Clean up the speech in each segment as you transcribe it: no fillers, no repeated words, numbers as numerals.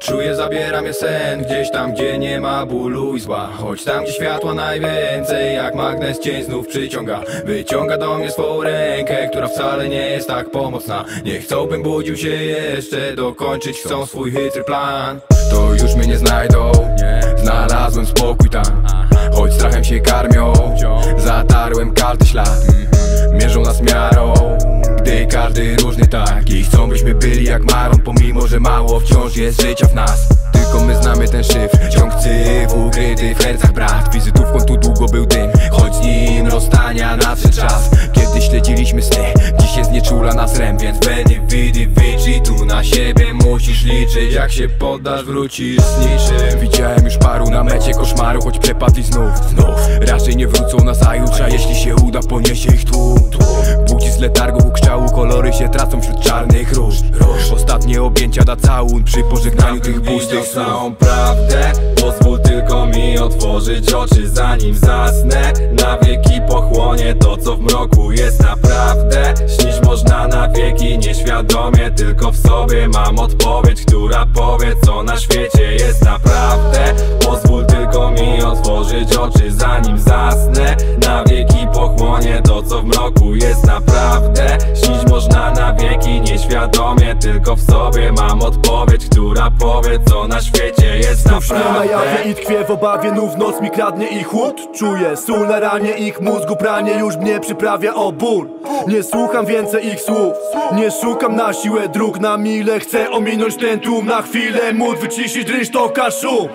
Czuję, zabiera mnie sen gdzieś tam, gdzie nie ma bólu i zła. Choć tam, gdzie światła najwięcej, jak magnes cień znów przyciąga. Wyciąga do mnie swą rękę, która wcale nie jest tak pomocna. Nie chcą, bym budził się jeszcze, dokończyć chcą swój chytry plan. To już mnie nie znajdą, znalazłem spokój tam. Choć strachem się karmią, zatarłem każdy ślad. Mierzą nas miarą, gdy każdy różny tak. I chcą, byśmy byli jak Maron, pomimo że mało wciąż jest życia w nas. Tylko my znamy ten szyfr, ciąg cyf ukryty w sercach brat. Wizytówką tu długo był dym, choć z nim rozstania nadszedł czas. Kiedy śledziliśmy sny, dziś jest nieczula nas rem. Więc benefity wyczy, tu na siebie musisz liczyć. Jak się poddasz, wrócisz z niczym. Widziałem już paru na mecie koszmaru, choć przepadli znów raczej nie wrócą na zajutrza, jeśli się uda, poniesie ich tłum. Budzi z letargu krzczału, kolory się tracą wśród czarnych róż. Ostatnie objęcia da całun przy pożegnaniu tych pustych snów. Całą prawdę, pozwól tylko mi otworzyć oczy, zanim zasnę. Na wieki pochłonie to, co w mroku jest naprawdę. Śnić można na wieki, nieświadomie, tylko w sobie mam odpowiedź, która powie, co na świecie jest naprawdę. Pozwól tylko mi otworzyć oczy, zanim zasnę. Na wieki pochłonie to, co w mroku jest naprawdę. Śnić można na wieki, nieświadomie, tylko w sobie mam odpowiedź, która powie, co na świecie jest naprawdę. Na jawie i tkwię w obawie, nów noc mi kradnie ich chłód. Czuję sól na ranie, ich mózgu pranie już mnie przyprawia o ból. Nie słucham więcej ich słów, nie szukam na siłę dróg na mile. Chcę ominąć ten tłum na chwilę, móc wyciszyć rynsztoka szum.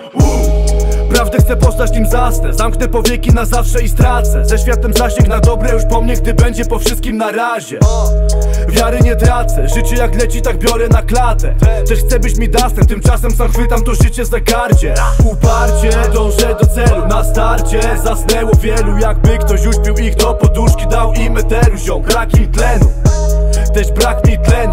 Prawdę chcę poznać, nim zasnę. Zamknę powieki na zawsze i stracę ze światem zasięg na dobre już po mnie, gdy będzie po wszystkim na razie. Wiary nie tracę, życie jak leci, tak biorę na klatę. Też chcę być mi dastem, tymczasem sam chwytam to życie za gardzie. Uparcie dążę do celu, na starcie zasnęło wielu. Jakby ktoś uśpił ich do poduszki, dał im eteru, ziom. Brak im tlenu, też brak mi tlenu.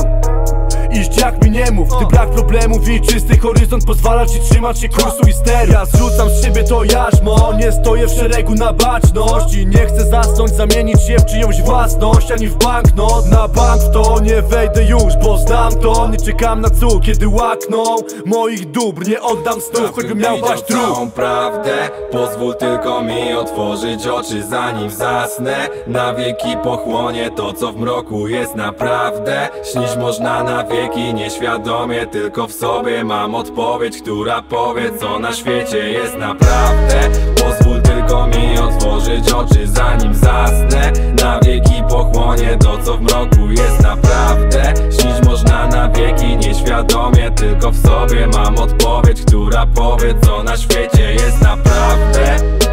Iść jak mi nie mów, gdy brak problemów i czysty horyzont pozwala ci trzymać się kursu i steru. Ja zrzucam z siebie to jarzmo, nie stoję w szeregu na baczność. I nie chcę zasnąć, zamienić się w czyjąś własność, ani w banknot. Na bank w to nie wejdę już, bo znam to. Nie czekam na cud, kiedy łakną moich dóbr. Nie oddam snów, choćbym miał paść trup. Całą prawdę, pozwól tylko mi otworzyć oczy, zanim zasnę. Na wieki pochłonie to, co w mroku jest naprawdę. Śnić można na wieki, nieświadomie, tylko w sobie mam odpowiedź, która powie, co na świecie jest naprawdę. Pozwól tylko mi otworzyć oczy, zanim zasnę. Na wieki pochłonie to, co w mroku jest naprawdę. Śnić można na wieki, nieświadomie, tylko w sobie mam odpowiedź, która powie, co na świecie jest naprawdę.